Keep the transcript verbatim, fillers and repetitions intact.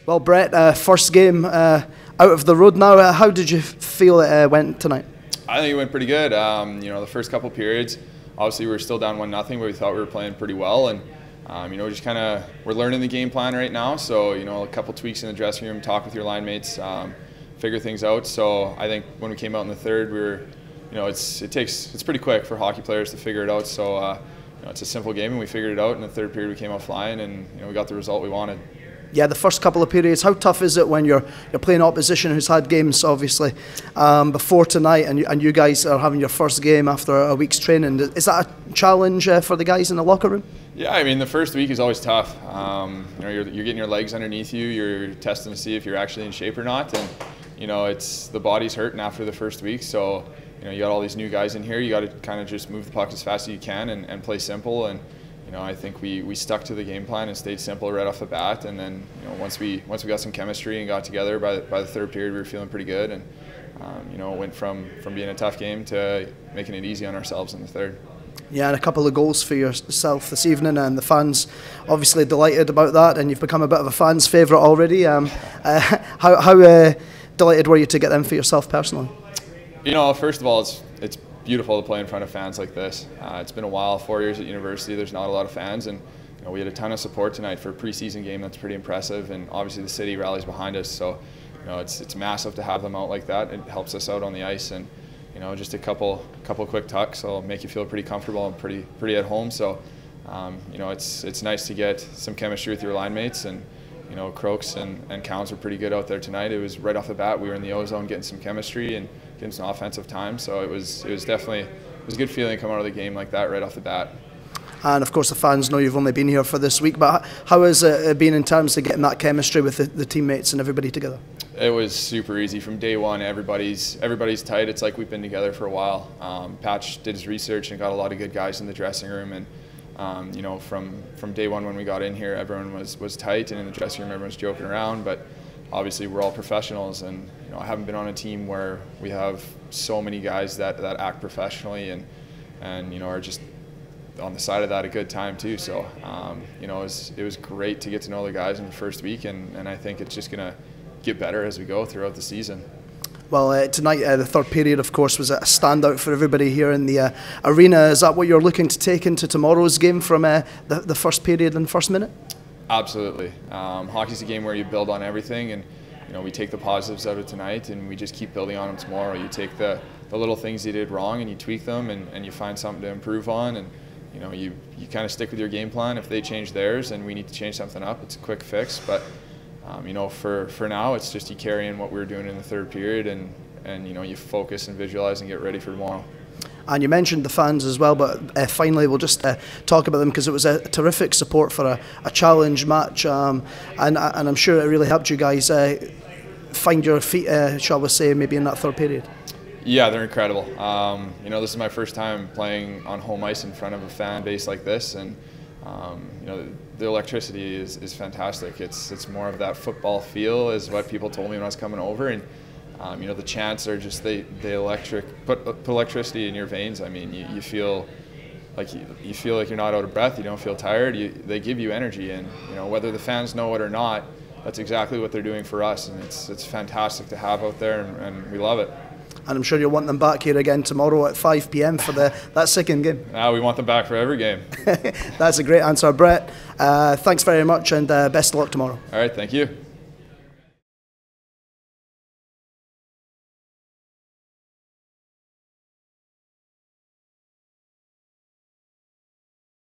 Well, Brett, uh, first game uh, out of the road now. Uh, how did you feel it uh, went tonight? I think it went pretty good. Um, you know, the first couple periods, obviously we were still down one nothing, but we thought we were playing pretty well. And um, you know, just kind of we're learning the game plan right now. So you know, a couple tweaks in the dressing room, talk with your line mates, um, figure things out. So I think when we came out in the third, we were, you know, it's it takes it's pretty quick for hockey players to figure it out. So uh, you know, it's a simple game, and we figured it out. In the third period, we came out flying, and you know, we got the result we wanted. Yeah, the first couple of periods, how tough is it when you're you're playing opposition who's had games, obviously, um, before tonight, and you, and you guys are having your first game after a week's training? Is that a challenge uh, for the guys in the locker room? Yeah, I mean, the first week is always tough. Um, you know, you're, you're getting your legs underneath you, you're testing to see if you're actually in shape or not, and you know, it's the body's hurting after the first week, so you know, you got all these new guys in here, you got to kind of just move the puck as fast as you can and, and play simple. And you know, I think we, we stuck to the game plan and stayed simple right off the bat. And then, you know, once we once we got some chemistry and got together, by the, by the third period, we were feeling pretty good. And um, you know, it went from from being a tough game to making it easy on ourselves in the third. Yeah, and a couple of goals for yourself this evening, and the fans obviously delighted about that. And you've become a bit of a fan's favourite already. Um, uh, how how uh, delighted were you to get them for yourself personally? You know, first of all, it's it's. beautiful to play in front of fans like this. Uh, it's been a while, four years at university, there's not a lot of fans, and you know, we had a ton of support tonight for a preseason game. That's pretty impressive, and obviously the city rallies behind us, so you know, it's it's massive to have them out like that. It helps us out on the ice, and you know, just a couple couple quick tucks will make you feel pretty comfortable and pretty pretty at home. So um, you know, it's it's nice to get some chemistry with your line mates, and you know, Crokes and, and Counts were pretty good out there tonight. It was right off the bat, we were in the O-zone getting some chemistry and getting some offensive time, so it was it was definitely it was a good feeling coming out of the game like that right off the bat. And of course the fans know you've only been here for this week, but how has it been in terms of getting that chemistry with the, the teammates and everybody together? It was super easy from day one. Everybody's everybody's tight. It's like we've been together for a while. Um, Patch did his research and got a lot of good guys in the dressing room, and um, you know, from from day one when we got in here, everyone was was tight, and in the dressing room everyone was joking around, but obviously we're all professionals, and you know, I haven't been on a team where we have so many guys that, that act professionally and and you know, are just on the side of that a good time too. So um, you know, it was, it was great to get to know the guys in the first week, and, and I think it's just gonna get better as we go throughout the season. Well, uh, tonight uh, the third period, of course, was a standout for everybody here in the uh, arena. Is that what you're looking to take into tomorrow's game from uh, the, the first period and first minute? Absolutely. Um, hockey's a game where you build on everything, and you know, we take the positives out of tonight and we just keep building on them tomorrow. You take the, the little things you did wrong and you tweak them, and, and you find something to improve on, and you know, you, you kind of stick with your game plan. If they change theirs and we need to change something up, it's a quick fix. But um, you know, for, for now, it's just you carry in what we were doing in the third period, and, and you know, you focus and visualize and get ready for tomorrow. And you mentioned the fans as well, but uh, finally we'll just uh, talk about them, because it was a terrific support for a, a challenge match, um, and, and I'm sure it really helped you guys uh, find your feet, uh, shall we say, maybe in that third period. Yeah, they're incredible. Um, you know, this is my first time playing on home ice in front of a fan base like this, and um, you know, the electricity is, is fantastic. It's it's more of that football feel, is what people told me when I was coming over, and Um, you know, the chants are just, they, they electric, put, put electricity in your veins. I mean, you, you feel like you, you feel like you're not out of breath, you don't feel tired, you, they give you energy, and you know, whether the fans know it or not, that's exactly what they're doing for us, and it's, it's fantastic to have out there, and, and we love it. And I'm sure you'll want them back here again tomorrow at five p m for the that second game. Now we want them back for every game. That's a great answer, Brett. Uh, thanks very much, and uh, best of luck tomorrow. All right, thank you.